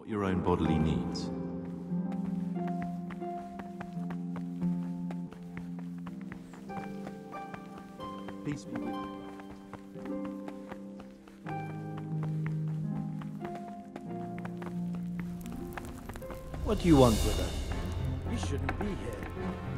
your own bodily needs. Peace be with you. What do you want with us? You shouldn't be here.